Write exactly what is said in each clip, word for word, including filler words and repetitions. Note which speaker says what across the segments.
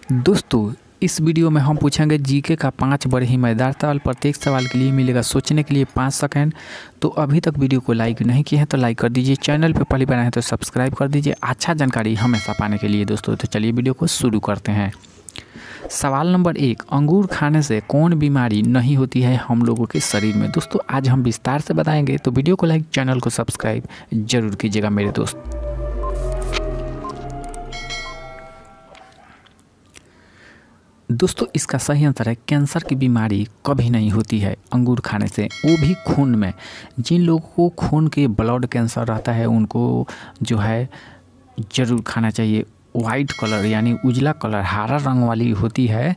Speaker 1: दोस्तों इस वीडियो में हम पूछेंगे जीके का पांच बड़े ही मज़ेदार सवाल। प्रत्येक सवाल के लिए मिलेगा सोचने के लिए पाँच सेकंड। तो अभी तक वीडियो को लाइक नहीं किए हैं तो लाइक कर दीजिए, चैनल पे पहली बार आए हैं तो सब्सक्राइब कर दीजिए अच्छा जानकारी हमेशा पाने के लिए। दोस्तों तो चलिए वीडियो को शुरू करते हैं। सवाल नंबर एक, अंगूर खाने से कौन बीमारी नहीं होती है हम लोगों के शरीर में। दोस्तों आज हम विस्तार से बताएंगे, तो वीडियो को लाइक, चैनल को सब्सक्राइब जरूर कीजिएगा मेरे दोस्त। दोस्तों इसका सही आंसर है कैंसर की बीमारी कभी नहीं होती है अंगूर खाने से, वो भी खून में। जिन लोगों को खून के ब्लड कैंसर रहता है उनको जो है ज़रूर खाना चाहिए। वाइट कलर यानी उजला कलर हरा रंग वाली होती है।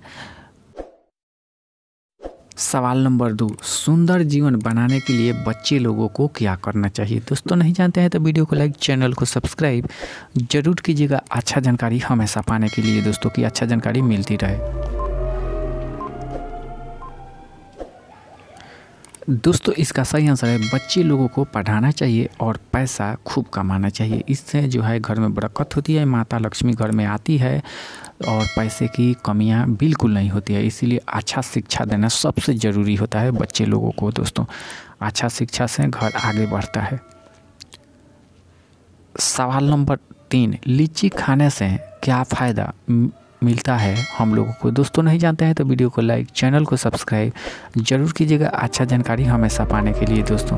Speaker 1: सवाल नंबर दो, सुंदर जीवन बनाने के लिए बच्चे लोगों को क्या करना चाहिए। दोस्तों नहीं जानते हैं तो वीडियो को लाइक, चैनल को सब्सक्राइब जरूर कीजिएगा अच्छा जानकारी हमेशा पाने के लिए। दोस्तों की अच्छा जानकारी मिलती रहे। दोस्तों इसका सही आंसर है बच्चे लोगों को पढ़ाना चाहिए और पैसा खूब कमाना चाहिए। इससे जो है घर में बरकत होती है, माता लक्ष्मी घर में आती है और पैसे की कमियां बिल्कुल नहीं होती है। इसीलिए अच्छा शिक्षा देना सबसे ज़रूरी होता है बच्चे लोगों को। दोस्तों अच्छा शिक्षा से घर आगे बढ़ता है। सवाल नंबर तीन, लीची खाने से क्या फ़ायदा मिलता है हम लोगों को। दोस्तों नहीं जानते हैं तो वीडियो को लाइक, चैनल को सब्सक्राइब जरूर कीजिएगा अच्छा जानकारी हमेशा पाने के लिए। दोस्तों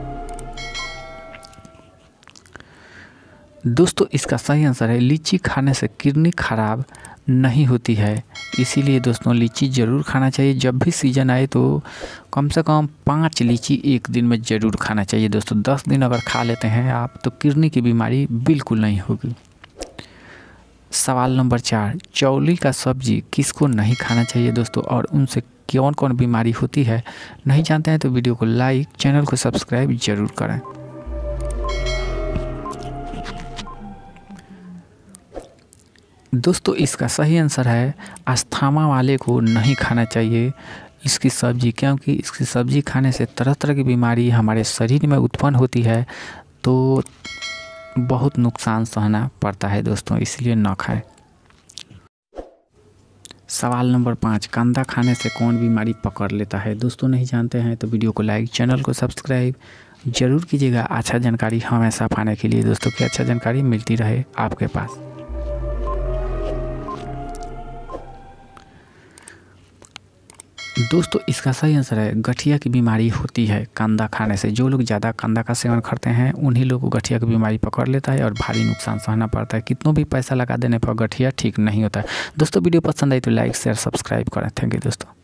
Speaker 1: दोस्तों इसका सही आंसर है लीची खाने से किडनी खराब नहीं होती है। इसीलिए दोस्तों लीची ज़रूर खाना चाहिए। जब भी सीज़न आए तो कम से कम पाँच लीची एक दिन में ज़रूर खाना चाहिए। दोस्तों दस दिन अगर खा लेते हैं आप तो किडनी की बीमारी बिल्कुल नहीं होगी। सवाल नंबर चार, चौली का सब्जी किसको नहीं खाना चाहिए दोस्तों, और उनसे कौन कौन बीमारी होती है। नहीं जानते हैं तो वीडियो को लाइक, चैनल को सब्सक्राइब जरूर करें। दोस्तों इसका सही आंसर है अस्थमा वाले को नहीं खाना चाहिए इसकी सब्जी, क्योंकि इसकी सब्जी खाने से तरह तरह की बीमारी हमारे शरीर में उत्पन्न होती है तो बहुत नुकसान सहना पड़ता है दोस्तों, इसलिए न खाएं। सवाल नंबर पाँच, कंदा खाने से कौन बीमारी पकड़ लेता है। दोस्तों नहीं जानते हैं तो वीडियो को लाइक, चैनल को सब्सक्राइब जरूर कीजिएगा अच्छा जानकारी हमेशा पाने के लिए। दोस्तों की अच्छा जानकारी मिलती रहे आपके पास। दोस्तों इसका सही आंसर है गठिया की बीमारी होती है कंदा खाने से। जो लोग ज़्यादा कंदा का सेवन करते हैं उन्हीं लोगों को गठिया की बीमारी पकड़ लेता है और भारी नुकसान सहना पड़ता है। कितनों भी पैसा लगा देने पर गठिया ठीक नहीं होता है। दोस्तों वीडियो पसंद आई तो लाइक, शेयर, सब्सक्राइब करें। थैंक यू दोस्तों।